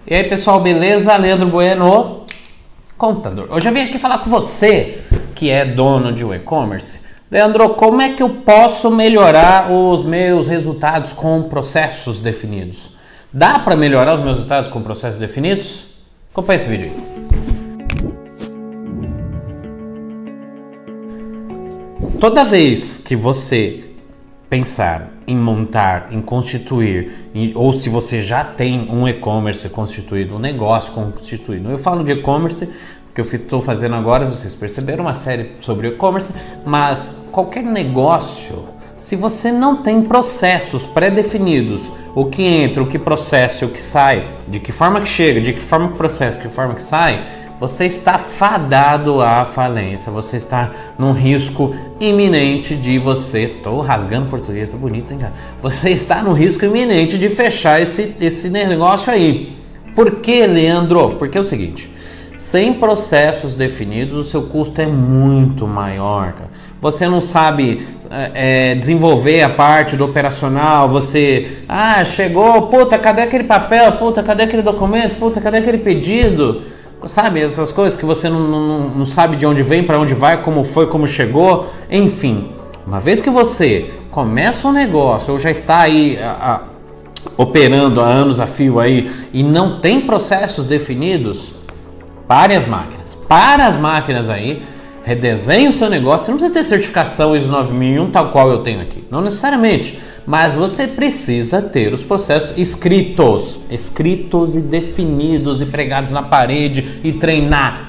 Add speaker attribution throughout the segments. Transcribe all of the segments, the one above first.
Speaker 1: E aí pessoal, beleza? Leandro Bueno, contador. Hoje eu vim aqui falar com você que é dono de um e-commerce. Leandro, como é que eu posso melhorar os meus resultados com processos definidos? Dá para melhorar os meus resultados com processos definidos? Acompanha esse vídeo aí. Toda vez que você pensar em montar, em constituir, ou se você já tem um e-commerce constituído, um negócio constituído. Eu falo de e-commerce porque eu estou fazendo agora, vocês perceberam, uma série sobre e-commerce, mas qualquer negócio, se você não tem processos pré-definidos, o que entra, o que processa, o que sai, de que forma que chega, de que forma que processa, de que forma que sai, você está fadado à falência, você está num risco iminente de você... Tô rasgando português, tá bonito, hein, cara? Você está no risco iminente de fechar esse negócio aí. Por que, Leandro? Porque é o seguinte, sem processos definidos, o seu custo é muito maior, cara. Você não sabe desenvolver a parte do operacional, você... Ah, chegou, puta, cadê aquele papel? Puta, cadê aquele documento? Puta, cadê aquele pedido? Sabe, essas coisas que você não sabe de onde vem, para onde vai, como foi, como chegou, enfim. Uma vez que você começa um negócio ou já está aí operando há anos a fio aí e não tem processos definidos, pare as máquinas. Para as máquinas aí, redesenhe o seu negócio. Você não precisa ter certificação ISO 9001 tal qual eu tenho aqui, não necessariamente. Mas você precisa ter os processos escritos e definidos e pregados na parede e treinar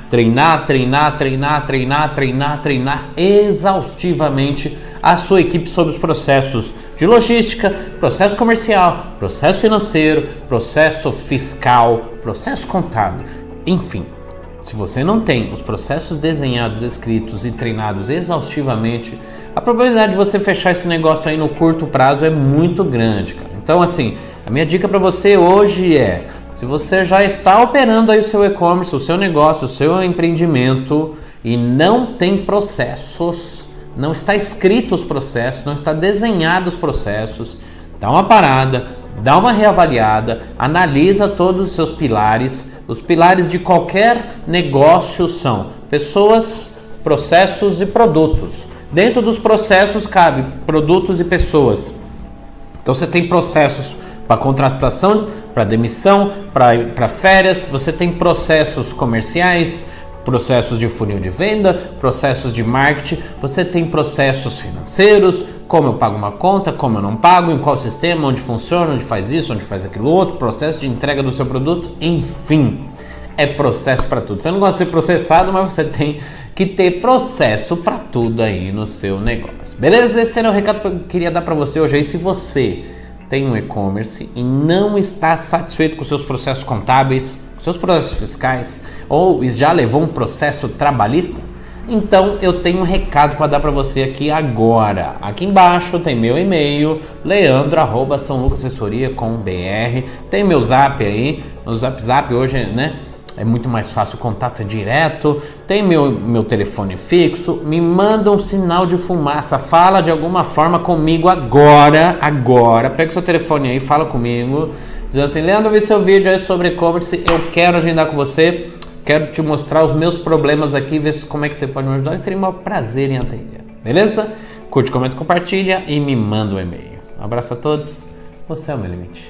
Speaker 1: exaustivamente a sua equipe sobre os processos de logística, processo comercial, processo financeiro, processo fiscal, processo contábil, enfim. Se você não tem os processos desenhados, escritos e treinados exaustivamente, a probabilidade de você fechar esse negócio aí no curto prazo é muito grande, cara. Então, assim, a minha dica para você hoje é, se você já está operando aí o seu e-commerce, o seu negócio, o seu empreendimento e não tem processos, não está escrito os processos, não está desenhado os processos, dá uma parada, dá uma reavaliada, analisa todos os seus pilares. Os pilares de qualquer negócio são pessoas, processos e produtos. Dentro dos processos cabe produtos e pessoas. Então você tem processos para contratação, para demissão, para férias, você tem processos comerciais, processos de funil de venda, processos de marketing, você tem processos financeiros, como eu pago uma conta, como eu não pago, em qual sistema, onde funciona, onde faz isso, onde faz aquilo outro, processo de entrega do seu produto, enfim, é processo para tudo. Você não gosta de ser processado, mas você tem que ter processo para tudo aí no seu negócio. Beleza? Esse era o recado que eu queria dar para você hoje aí. Se você tem um e-commerce e não está satisfeito com seus processos contábeis, seus processos fiscais, ou já levou um processo trabalhista, então eu tenho um recado para dar para você aqui agora. Aqui embaixo tem meu e-mail, leandro@saolucasassessoria.com.br, tem meu zap aí, o zap hoje, né? É muito mais fácil, o contato é direto, tem meu telefone fixo, me manda um sinal de fumaça, fala de alguma forma comigo agora, pega o seu telefone aí, fala comigo, dizendo assim, Leandro, vi seu vídeo aí sobre e-commerce, eu quero agendar com você, quero te mostrar os meus problemas aqui, ver como é que você pode me ajudar, eu teria o maior prazer em atender, beleza? Curte, comenta, compartilha e me manda um e-mail. Um abraço a todos, você é o meu limite.